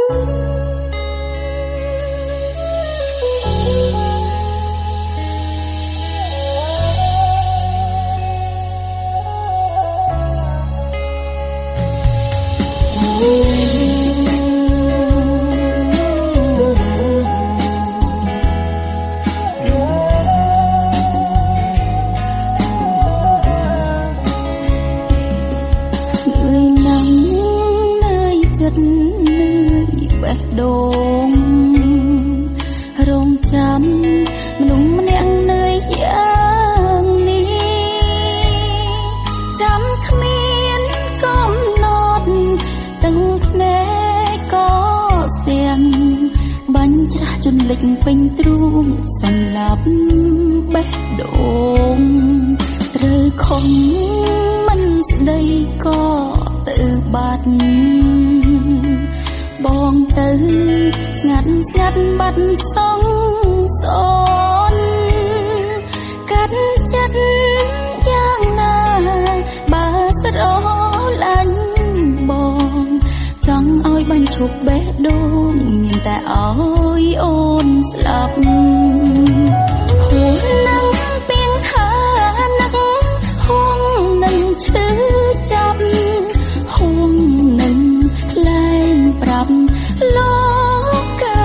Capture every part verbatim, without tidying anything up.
ពេញទ្រូងសម្លាប់បេះដូងត្រូវខំមិនស្ដីក៏ទៅបាត់បងទៅស្ងាត់ស្ងាត់បាត់សងសនកាត់ចិត្តយ៉ាងណាបើស្រឡាញ់បងចង់ឲ្យបាញ់ឈប់បេះដូងមានតែឲ្យអូនស្លាប់ហួងនឹងពីងថានឹកហួងនឹងឈឺចាប់ហួងនឹងលែងប្រាប់លោកកា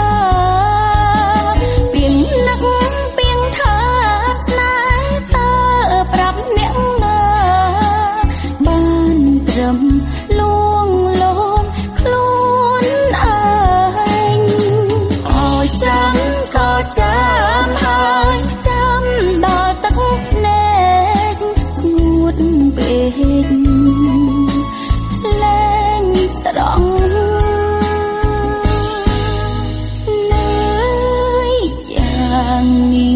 ពីងនឹកពីងថាស្នេហ៍តើប្រាប់អ្នកណាបានត្រឹមលួងលោមខ្លួនឯងអោយចាំក៏ចាំហើយចាំដល់ទឹកភ្នែកស្ងួតពេកលែងស្រង់យ៉ាងនេះ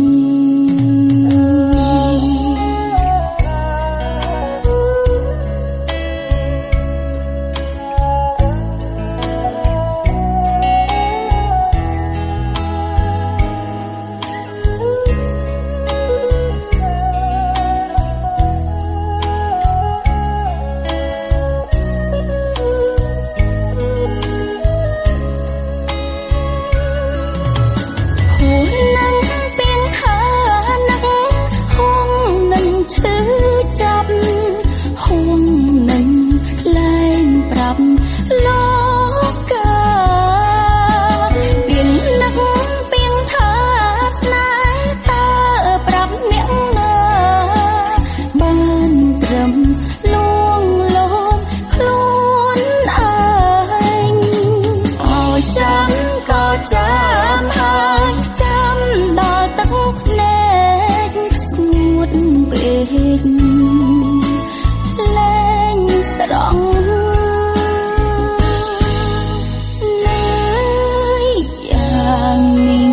ចាំហើយចាំដល់ទឹកភ្នែកស្ងួតពេកលែងស្រង់នៅយ៉ាងនេះ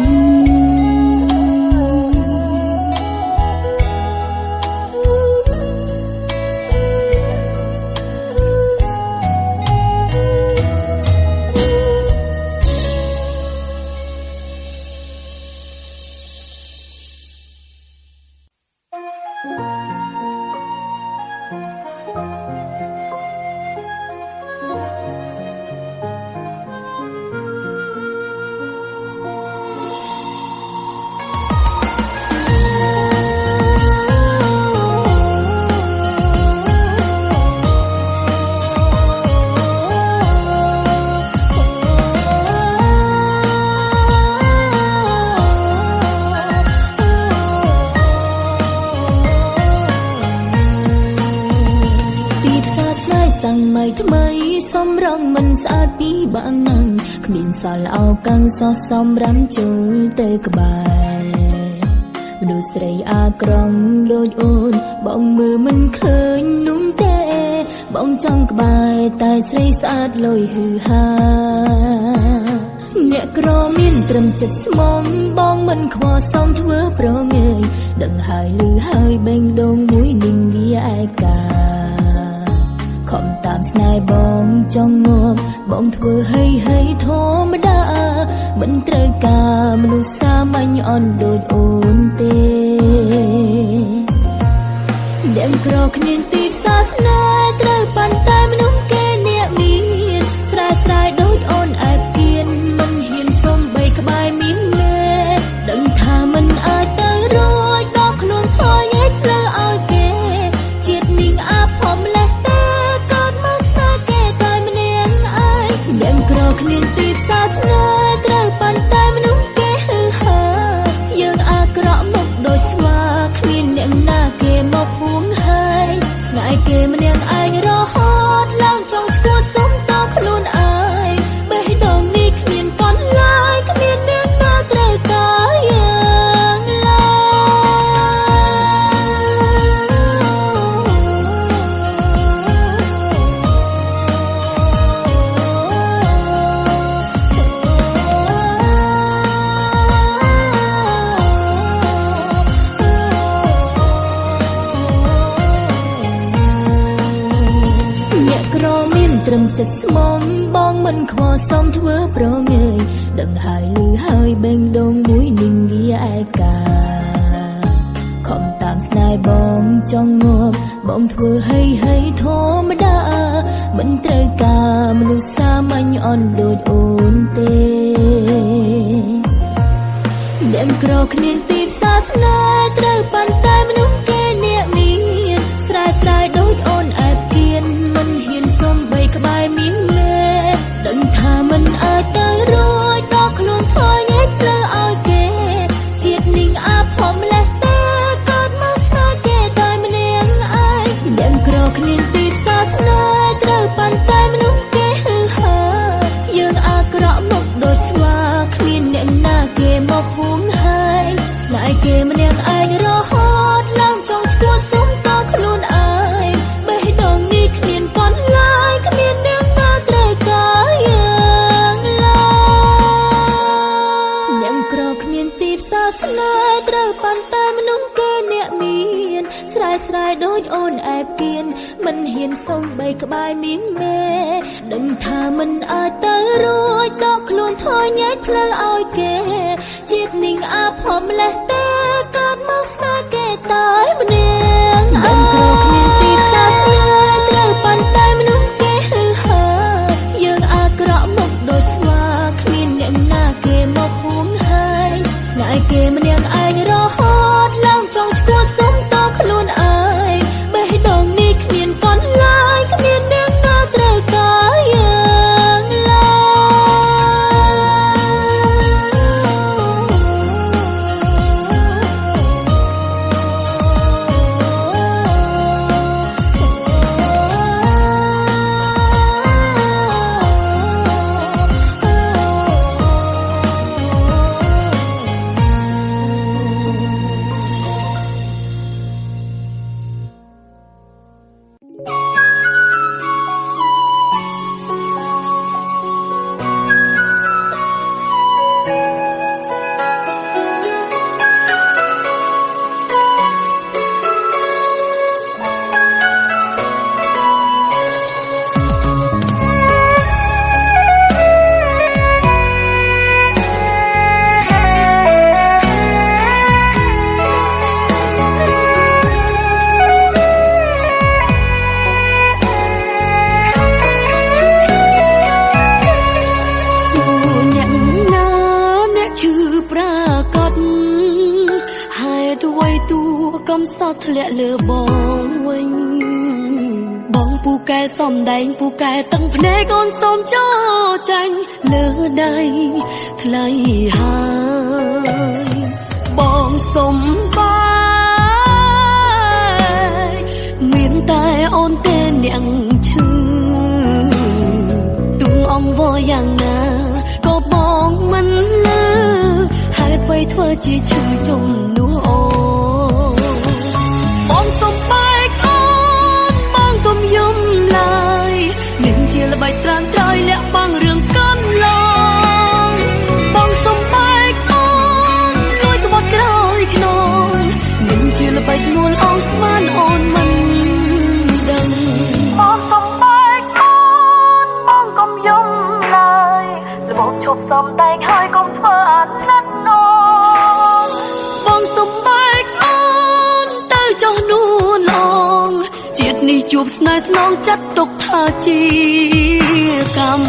ថ្មីសំរងមិនស្អាតពីបាំងនឹងគ្មានសល់អោកាំងសោះសំរាំចូលទៅក្បែរមនុស្សស្រីអាក្រង់ដូចអូនបងមើលមិនឃើញនោះទេបងចង់ក្បែរតែស្រីស្អាតលុយហឺហាអ្នកក្រមានត្រឹមចិត្តស្មងបងមិនខ្វល់សងធ្វើប្រងើយដឹងហើយលឺហើយបេងដូងមួយនឹងវាឯកាខំតាមស្នេហ៍បងចង់ងប់បងធ្វើឲ្យឲ្យធម្មតាមិនត្រូវការមនុស្សសាមញ្ញអន់ដូចអូនទេអ្នកក្រគ្មានទីផ្សារស្នេហ៍ត្រូវប៉ុន្តែមនុស្សគេអ្នកមានស្រែស្រែដូចអូនឯยังกรอกเนียนตีสาสนาตราปันตายมนุษย์แก่ฮือฮายังอากระหมกโดยสวาขมิ้นยังหน้าเกมกห่วงหายสายเกมมันยังอายรอฮอดล่างจงชกวดสมต่อขลุ่นอายไปให้ดองนี้ขมิ้นก่อนลายขมิ้นยังหน้าตรากายยังลาត្រឹមចិត្តស្មងបងមិនខ្វល់សមធ្វើប្រងើយដឹងហើយលឺហើយបេងដូងមួយនឹងវាឯកាខំតាមស្នេហ៍បងចង់ងាប់បងធ្វើឲ្យឲ្យធម្មតាមិនត្រូវការមនុស្សសាមញ្ញអន់ដូចអូនទេអ្នកក្រគ្នាទីផ្សារស្នេហ៍ត្រូវប៉ុន្តែមនុស្សគេអ្នកមានស្រែស្រែដូចអូនអែបគៀនមិនហ៊ានសុំបីក្បែរមានលេដឹងថាមិនអាចទៅរួចដល់ខ្លួនថយងែកលើឲ្យគេជាតិនឹងអាផមលេះតែកើតមកស្នេហ៍គេតែម្នាក់ឯងអ្នកក្រគ្នាទីផ្សារស្នេហ៍ត្រូវប៉ុន្តែមនុស្សគេហ៊ឺហាយើងអាក្រក់មកដូចស្វាគ្មានអ្នកណាគេមកហួងហើយស្នេហ៍គេម្នាក់ឯងរហូតឡើងចង់ឈួតសុំតខ្លួនឯងបេះដូងនេះគ្មានកន់ឡើយគ្មានអ្នកណាត្រូវការយ៉ាងឡើយអ្នកក្រគ្មានទីផ្សារស្នេហ៍ត្រូវប៉ុន្តែមនុស្សគេអ្នកមានស្រែស្រែដូចអូនអែបគៀនមិនហ៊ានសុំបីក្បែរនាងមេដឹងថាមិនអាចទៅរួចដកខ្លួនថយញែកផ្លូវឲ្យគេជាតិនឹងអាផមលេះតែកើតមកស្នេហ៍គេតែម្នាក់ឯងក្រគ្មានទីផ្សារស្នេហ៍ត្រូវប៉ុន្តែមនុស្សគេហ៊ឺហាយើងអាក្រក់មកដូចស្វាគ្មានអ្នកណាគេមកហួងហើយស្នេហ៍គេម្នាក់ឯងរហូតឡើងចង់ឈួតសុំតខ្លួនឯងបេះដូងនេះគ្មានកន់ឡើយគ្មានអ្នកណាត្រូវការយ៉ាងឡើធ្លាក់លើបងវិញបងពូកែសំដែងពូកែតឹងភ្នែកអូនសូមចោចាញ់លើដៃថ្លៃហើយបងសុំបាយមានតែអូនទេអ្នកឈឺទុំអង្វរយ៉ាងណាក៏បងមិនលឺហេតុអ្វីធ្វើជាឈឺជំនួសអូបងសុំបែកអូនបងកុំយំឡើយនឹងជាល្បិចត្រានត្រយលាក់បាំងរឿងកាន់ឡងបងសុំបែកអូនលួយក្បត់ក្រោយខ្នងនឹងជាល្បិចនួលអងស្មានអូនមិនដឹងបងសុំបែកអូនបងកុំយំឡើយល្បោកឈប់សំដែងហើយកុំធ្វើអាណិតអូនបងសុំបែកអូនចោះនួនអងជាតិនេះជួបស្នេហ៍ស្នងចាត់ទុកថាជាកម្ម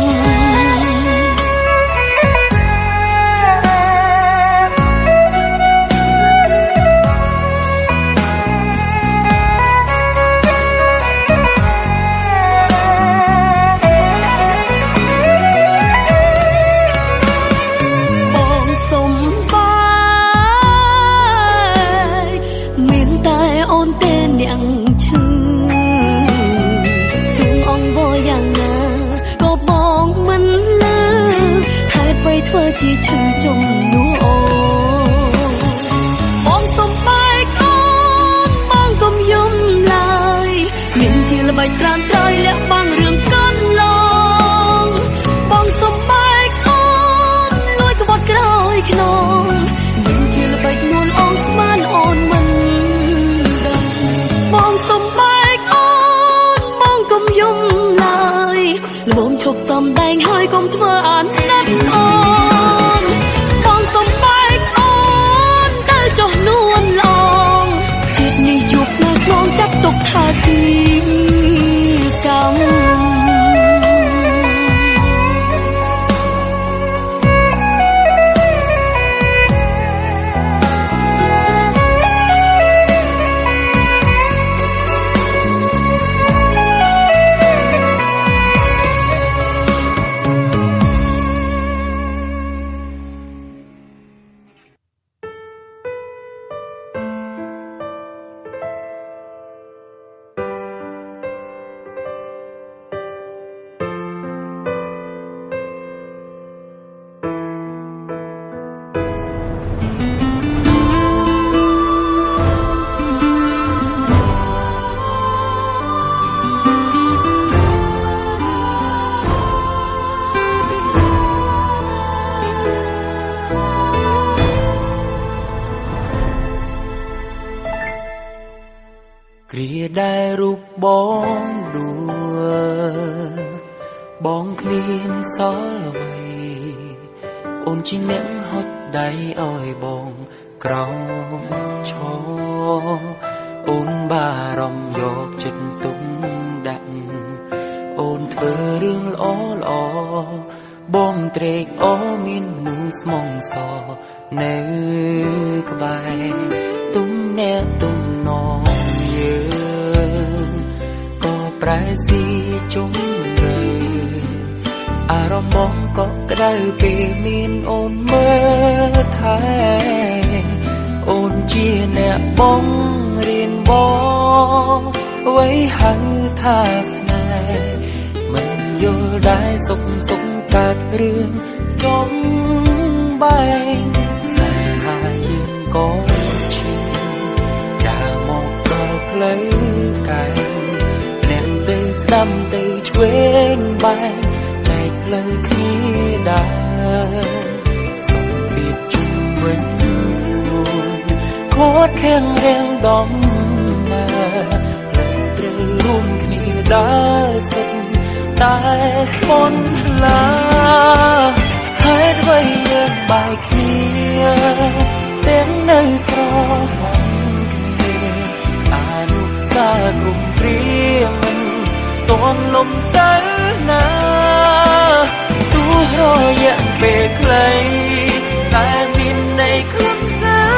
អ្វីធ្វើជាឈឺជុំនោះអូបងសុំបែកអូនបងកុំយំឡើយមានជាល្បិចត្រាំត្រយលាក់បងរឿងកាន់ឡងបងសុំបែកអូនលួចក្បត់ក្រោយខ្នងមានជាល្បិចនួនអងស្មានអូនមិនដឹងបងសុំបែកអូនបងកុំយំឡើយល្មមឈប់សំដែងហើយកុំធ្វើអាណិតអូនបងសុំបែកអូនទៅចុះនួនឡងជាតិនេះជួបស្នេហ៍ស្នងចាប់ទុកថាជាកម្មគ្រាដែលរូបបងដួលបងគ្មានសល់អ្វីអូនជាអ្នកហត់ដៃឲ្យបងក្រោមឈរអូនបារម្ភយកចិត្តទុកដាក់អូនធ្វើរឿងល្អល្អបងត្រេកអរមានមនុស្សស្មងសនៅក្បែរទុំអ្នកទុំនងក៏ប្រែស៊ីជុំរើអារម្មណ៍បងក៏ក្តៅពេលមានអូនមើលថែអូនជាអ្នកបងរៀនបងអ្វីហៅថាស្នេហ៍មិនយល់ដែរសុខសុខកើតរឿងចង់បែងស្នេហាយើងក៏ឈឺដើរមកដល់ផ្លូវកាយអ្នកទៅស្ដាំទៅឆ្វេងបែងចែកផ្លូវគ្នាដែរសុំពីជុំវិញខ្លួនខត់ខាំងរៀងដំណើរផ្លូវត្រូវរួមគ្នាដែរសុខតែប៉ុនឡាហើយអ្វីយើងបែកគ្នាទាំងនៅស្រឡាញ់គ្នាអនុសាគ្រប់ព្រាមិនតន់លំទៅណាទោះរយៈពេលខ្លីតែមានន័យខ្លឹម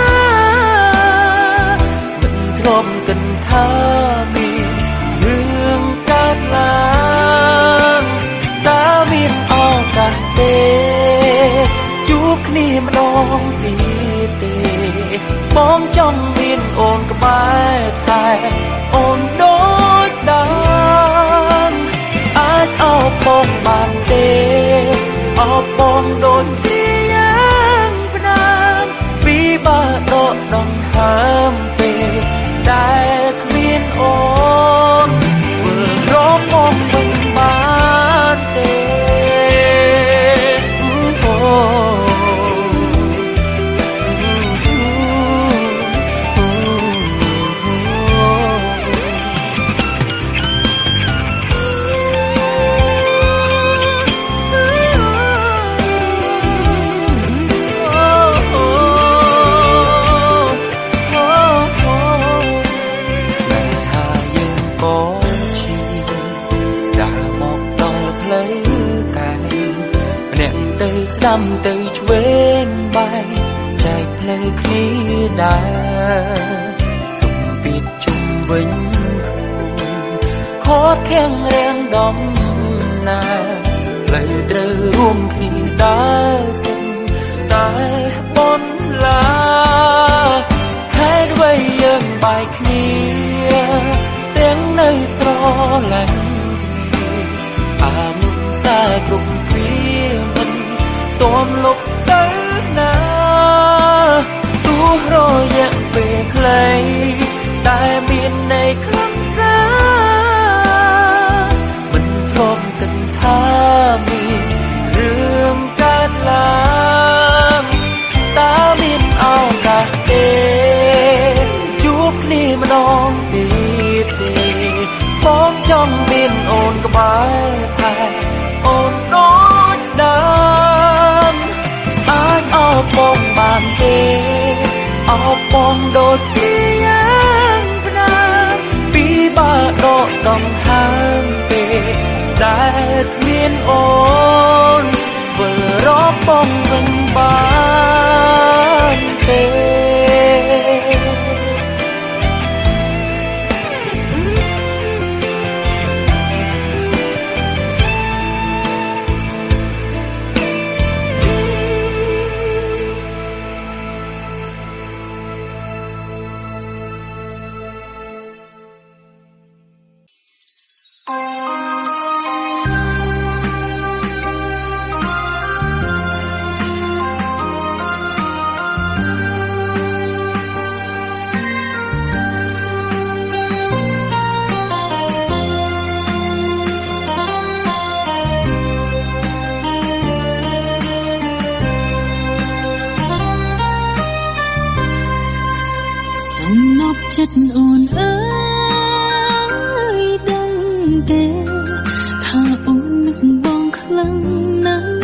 សារមិនទ្រាំគិតថាមានរឿងកើតឡើងតើមានឱកាសទេជួបគ្នាម្ដងទៀតទេបងចង់មានអូនក្បែរតែអូនដូចដើមអាចអោបបងបានទេអោបបងដូចព្រាយ៉ាងផ្ដាំពីបើដកដង្ហើមពេលដែលគ្មានអូនវិលរកបងមិនបានទេស្ដាំទៅឆ្វេងបែកចែកផ្លូវគ្នាដែរសុំពីជុំវិញខ្លួនខត់ខាំងរៀងដំណើរផ្លូវត្រូវរួមគ្នាដែរសុំតែប៉ុនឡាហើយអ្វីយើងបែកគ្នាទាំងនៅស្រឡាញ់គ្នាអាមុខសាគ្រប់គ្រាមិនតมลบទៅណាទោះរយៈពេលខ្លីតែមានន័យខ្លាំងសាមិនធ្លាប់គិតថាមានរឿងកើតឡើងតើមានឱកាសទេជួបគ្នាម្ដងទៀតទេបងចង់មានអូនក្បែរថែអូនដូចដើមអាចអបបងបានទេអបបងដូចទីយ៉ាងផ្ដាំពីបើដកដង្ហើមទេដែលគ្មានអូនវិលរកបងវិញបានទេចិត្តអូនអើយដឹងទេថាអូននឹកបងខ្លាំងណាស់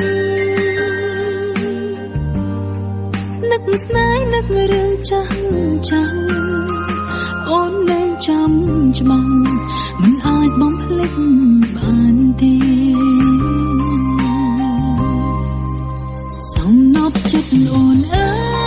នឹកស្នេហ៍នឹករឿងចាស់ចាស់អូននៅចាំច្បាស់មិនអាចបំភ្លេចបានទេសំណប់ចិត្តអូនអើ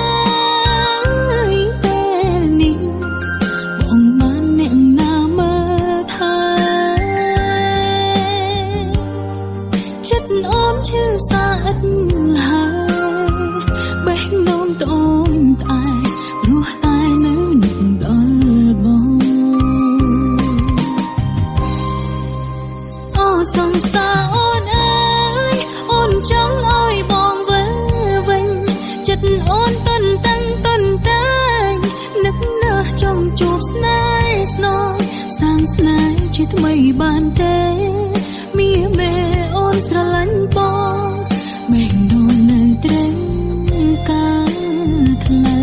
ថ្មីបានទេមាមេអូនស្រឡាញ់បងមេឃដូននៅត្រូវការថ្លៃ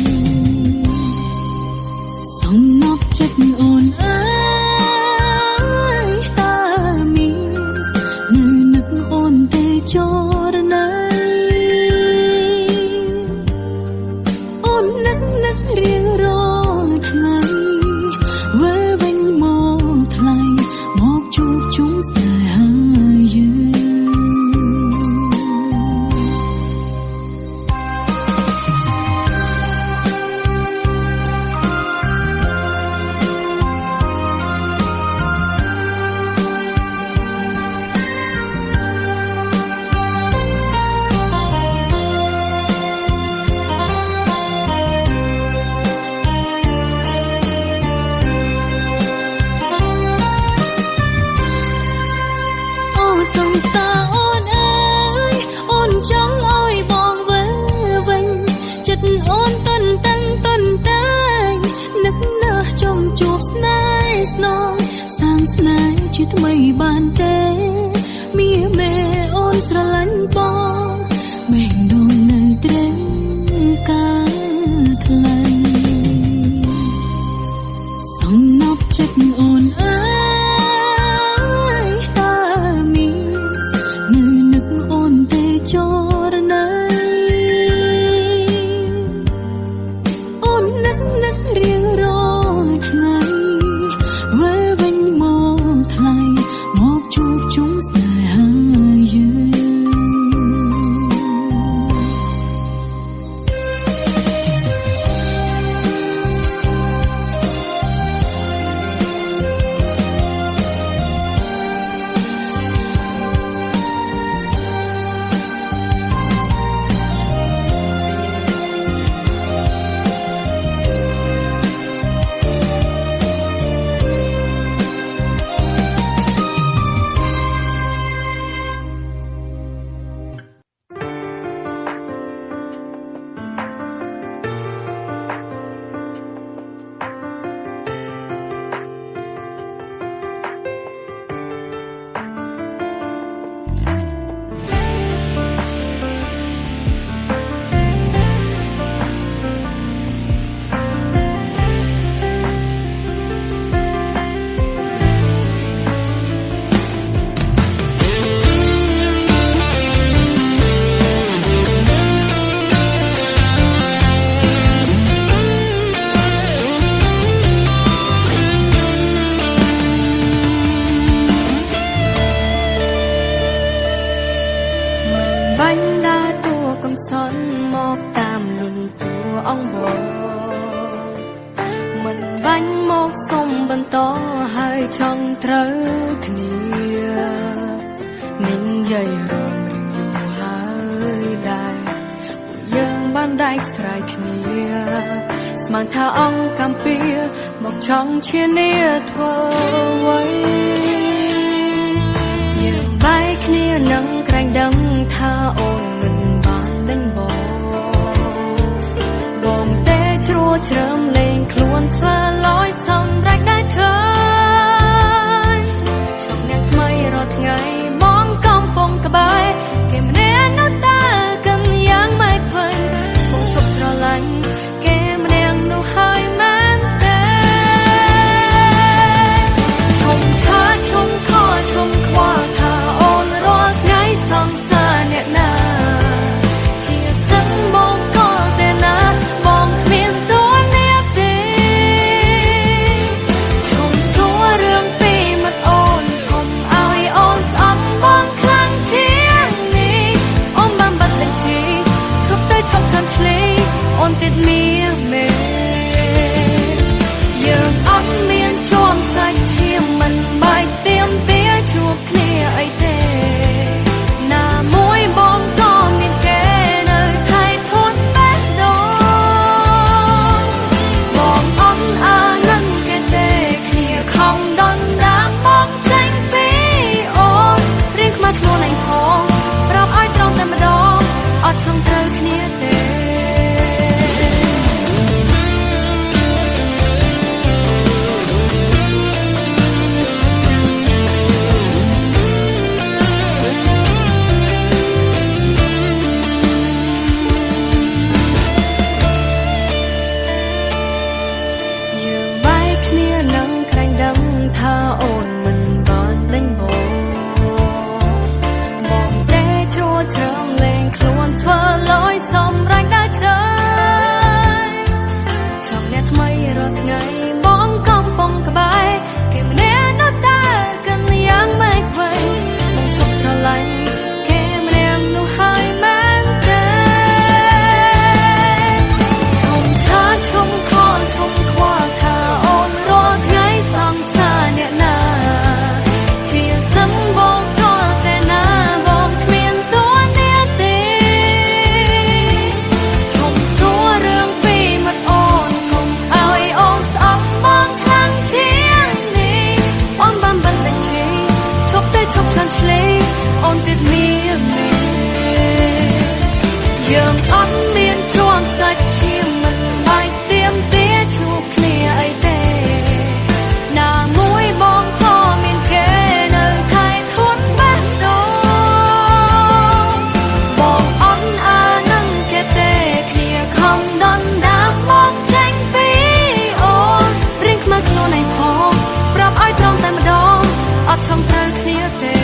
សំណប់ចិត្តអូនអើយតើមាននៅនឹកអូនទេចរណៃអូននឹកនឹករៀងរាល់ថ្ងៃវិលវិញមកថ្លៃមកជួបជុំស្នេហាយើងថ្មីបានទេមាមេអូនស្រឡាញ់បងមេឃដូននៅត្រូវការថ្លៃសំណប់ចិត្តអូនអើយតើមាននៅនឹកអូនទេចរណៃអូននឹកនឹករៀងរាល់ថ្ងៃវិលវិញមកថ្លៃមកជួបជុំស្នេហាយើងបាញ់ដើរតួកំសត់មកតាមលុនតួអង្គបមិនបាញ់មកសុំបន្តហើយចង់ត្រូវគ្នានឹងយាយរំរៀងយូរហើយដែរយើងបានដាច់ស្រ័យគ្នាស្មានថាអង្គកម្ពីមកចង់ឈានាធ្វើអ្វីយើងបែកគ្នានឹងក្រែងដឹងថាអូនមិនបានដេញបងបងទេជ្រួជ្រើមលេងខ្លួនធ្វើលយសម្រេចតែឈើជុំអ្នកថ្មីរាល់ថ្ងៃបងកំពុងក្បែរគេម្នាក់នោះតើកំយ៉ាងមិនឃើញបងឈប់ស្រឡាញ់គេម្នាក់នោះហើយមែនទេឈុំឆាឈុំខឈុំខ្វល់ថាអូនរាល់ថ្ងៃសង្សារអ្នកណាជាសិនបងក៏តែណាបងគ្មានតួអ្នកទេឈុំសួររឿងពីមាត់អូនកុំឲ្យអូនស្អប់បងខ្លាំងជាងនេះអូនបានបាត់លេខឈីឈប់ទៅឈប់ឆាន់ឆ្លេអូនទៀតមានមែនយើងអត់មានជាប់សាច់ឈាមមិនបាច់ទៀមទាជួបគ្នាអីទេណាមួយបងក៏មានគេនៅថៃធន់តែដងបងអត់អានឹងគេទេគ្នាខំដណ្ដើមបងចេញពីអូនរៀងខ្មាស់ខ្លួនឯងផងប្រាប់ឲ្យត្រង់តែម្ដងអត់ចង់ត្រូវគ្នាទេថាអូនមិនបានលេងបងបងទេជ្រួជ្រើមលេងខ្លួនធ្វើលយសម្រេចតែឈើចង់អ្នកថ្មីរាល់ថ្ងៃបងកំពុងក្បែរគេម្នាក់នោះតើកិនយ៉ាងម៉េចវិញបងឈប់ស្រឡាញ់គេម្នាក់នោះហើយមែនទេឈុំឆាឈុំខឈុំខ្វល់ថាអូនរាល់ថ្ងៃសង្សារអ្នកណាជាសិនបងក៏តែណាបងគ្មានតួអ្នកទេឈប់សួររឿងពីមាត់អូនកុំឲ្យអូនស្អប់បងខ្លាំងជាងនេះអូនបានបានតែឈីឈប់តែឈប់ឆាន់ឆ្លេអូនទៀតមានមែនយើងអត់មានជាប់សាច់ឈាមមិនបាច់ទៀមទាជួបគ្នាអីទេណាមួយបងក៏មានគេនៅខែធន់បែបដងបងអត់អានឹងគេទេគ្នាខំដណ្ដើមមកចេញពីអូនរៀងខ្មាស់ខ្លួនឯងផងប្រាប់ឲ្យត្រង់តែម្ដងអត់ចង់ត្រូវគ្នាទេ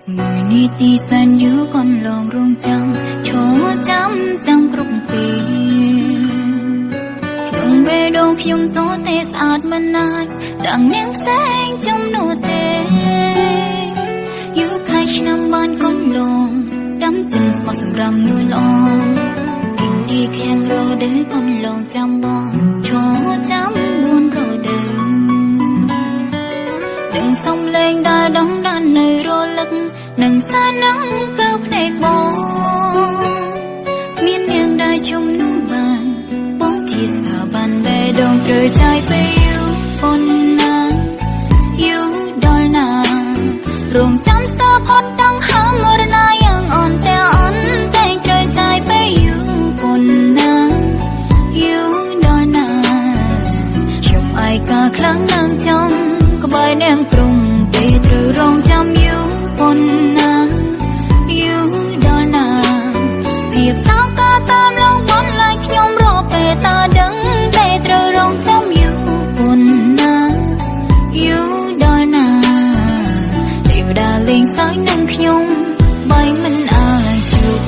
người đi ti san du con lòng rung trăng cho chăm trăng rung pì nhung bê đông nhung tố tê sát mân ai đằng ném sáng trong nô tê yêu khai năm ban con lòng đắm chân mà sầm rầm nuôi lòng tình đi khen rồi để con lòng chăm bong cho chăm luôn rồi đừng đừng sông lên đã đóng đàn nơi rô lắc nâng xa nắng cao này bó miên miên đai chung nụ bàn bóng chia xa bàn bè đồng trời trai bê yêu con nàng yêu đôi nàng rồng chăm xa phót đăng hám mơ na yang on te on tay trời trai bê yêu con nàng yêu đôi nàng chồng ai cả khlang nàng trong có bài nàng trùng tê trừ rong chăm yêu con nàng yêu đôi nàng hiệp sao ca tam long bón lại nhom rọ về ta đứng để trừ rong chăm yêu con nàng yêu đôi nàng để đà lên soi nâng nhom bài mình ai chụp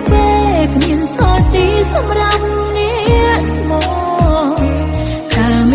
Hãy subscribe cho kênh Ghiền Mì Gõ để không bỏ lỡ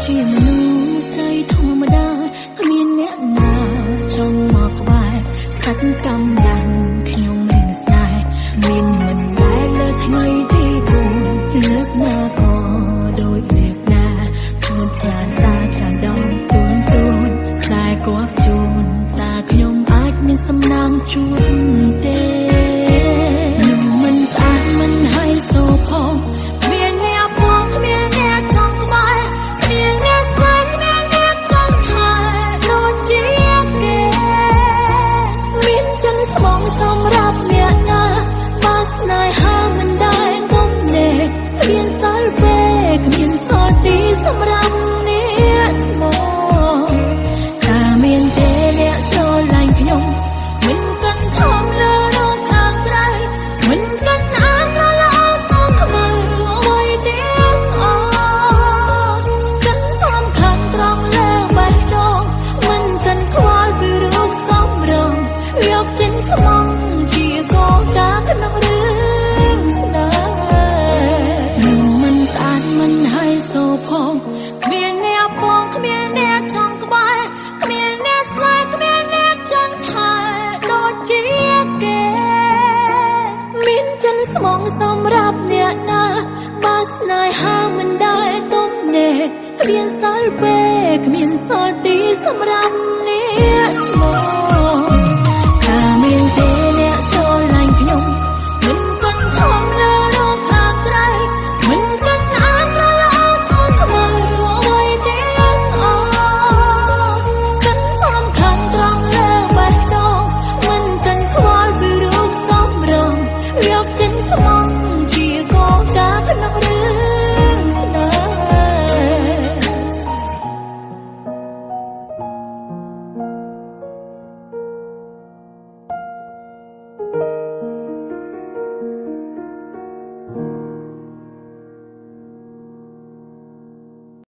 ជាមនុស្សស្រីធម្មតាគ្មានអ្នកណាចង់មកក្បែរសាច់កម្មយ៉ាងខ្ញុំមានស្នេហ៍មានមិនដែលលើថ្ងៃទីគូលើកណាក៏ដូចលើកណាខ្ញុំចានសាចានដងទូនទូនខ្សែគាត់ជូនតាខ្ញុំអាចមានសំណាងជួបទេនឹងមិនស្អាតមិនហើយសូផងគ្មានអ្នកផងគ្មានអ្នកចង់ក្បែរគ្មានអ្នកស្គាល់គ្មានអ្នកចង់ថែដូចជាគេមានចិនស្មងសម្រាប់អ្នកណាបើស្នេហាមិនដែលគំនេតគ្មានសល់ពេលគ្មានសល់ទីសម្រាប់អ្នកស្មងតែមានទេអ្នកស្រឡាញ់ខ្ញុំមិនកាន់ថំលើរងខាងក្រៅមិនកាន់អានត្រឡប់សងខ្មៅអ្វីទាំងអស់កាន់សំខាន់ត្រង់លើបេះដូងមិនកាន់ខ្វល់ពីរូបសម្រងយកចិនស្មងជាកងតាក្នុងរឿងស្នេហ៍នឹងមិនស្អាតមិនហើយសូផងគ្មានអ្នកបងគ្មានអ្នកចង់ក្បែរគ្មានអ្នកស្នេហ៍គ្មានអ្នកចង់ថែដូចជាគេមានចិនស្មងសម្រាប់អ្នកណាបើស្នេហាមិនដែលទំនេរគ្មានសល់ពេលគ្មានសល់ទីសម្រាប់អ្នក